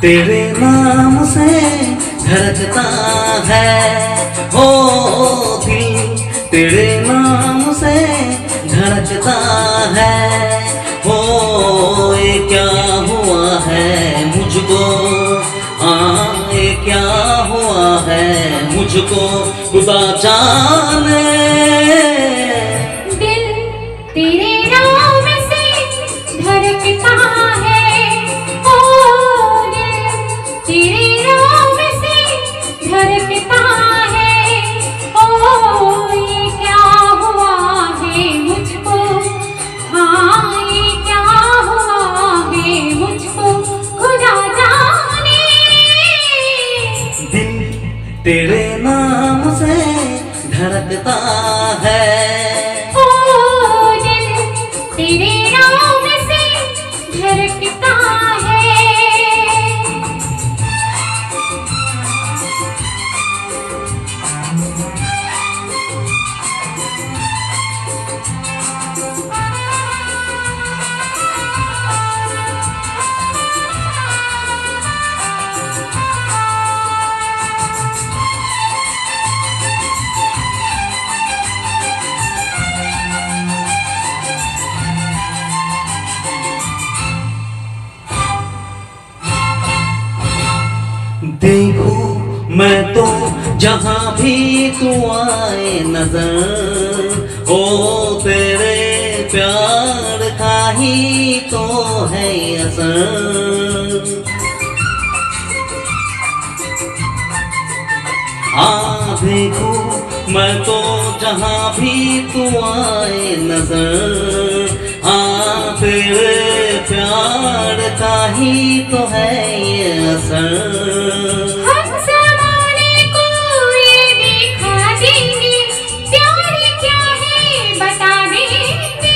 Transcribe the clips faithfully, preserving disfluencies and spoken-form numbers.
तेरे नाम से धड़कता है हो दिल, तेरे नाम से धड़कता है हो। ये क्या हुआ है मुझको, हाँ ये क्या हुआ है मुझको, खुदा जाने। दिल तेरे नाम से धड़कता है ओ दिल, तेरे नाम से धड़कता है ओ। ये क्या हुआ है मुझको, हाँ ये क्या हुआ है मुझको, खुदा जाने। दिल तेरे नाम से धड़कता है ओ दिल, तेरे नाम से धड़कता है। देखूं मैं तो जहाँ भी तू आए नजर, ओ तेरे प्यार का ही तो है असर। हाँ देखूं मैं तो जहाँ भी तू आए नजर, हाँ तेरे प्यार का ही तो है ये असर। हम ज़माने को ये दिखा देंगे, प्यार क्या है बता देंगे।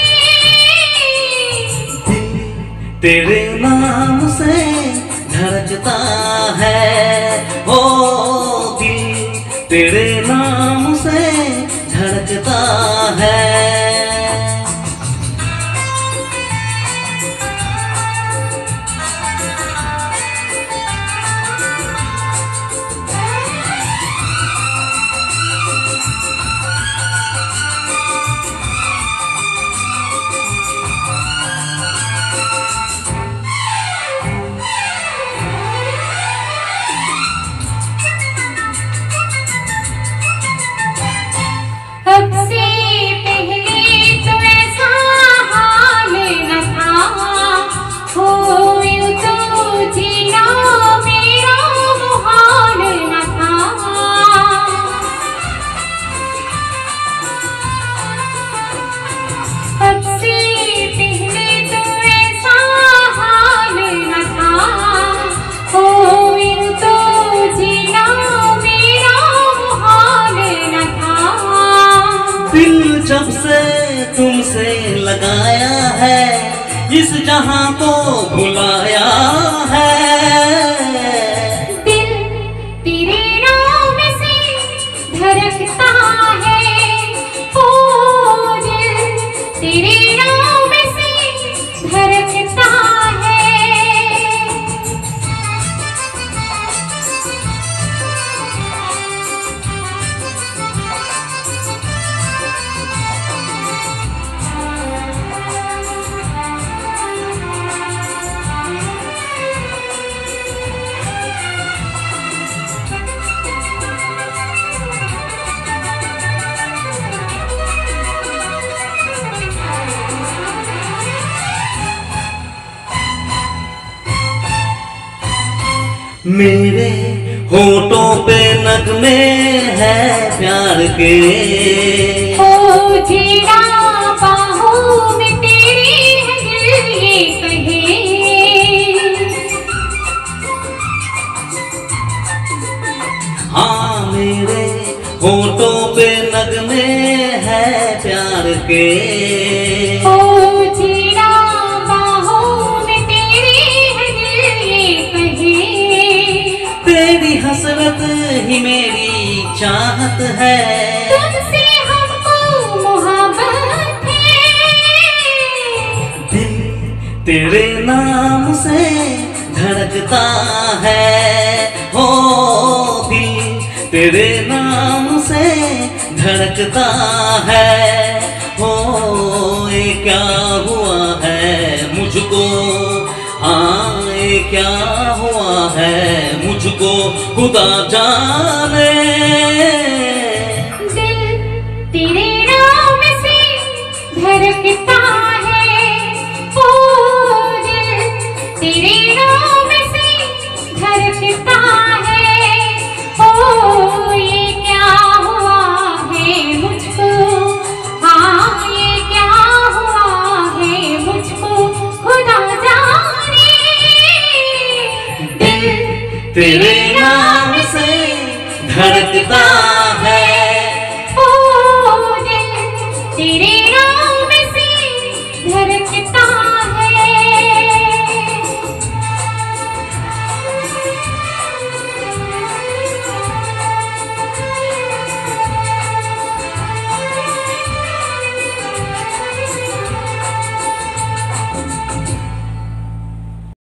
दिल तेरे नाम से धड़कता है ओ दिल, तेरे नाम से धड़कता है। अब से पहले तो ऐसा हाल न था, हो यूं तो जीना मेरा मुहाल न था। अब से पहले तो ऐसा हाल न था, हो यूं तो जीना मेरा मुहाल न था। दिल जब से तुमसे लगाया है, इस जहां को भुलाया है। दिल तेरे नाम से धड़कता है ओ दिल, तेरे नाम से धड़कता है। मेरे होठों पे नगमे हैं प्यार के, ओ जीना बाहों में तेरी है दिल ये कहे। हाँ मेरे होठों पे नगमे हैं प्यार के, ओ जीना बाहों में तेरी है दिल ये कहे। तेरी हसरत ही मेरी चाहत है, तुमसे हमको मोहब्बत है। दिल तेरे नाम से धड़कता है। हो दिल तेरे नाम से धड़कता है। हो ये क्या हुआ है मुझको, हाँ ये क्या हुआ है मुझको खुदा जाने। दिल तेरे नाम से धड़कता है। ओ दिल तेरे नाम से धड़कता है। ओ ये क्या हुआ है मुझको, हाँ ये क्या हुआ है मुझको खुदा जाने। दिल तेरे नाम से धड़कता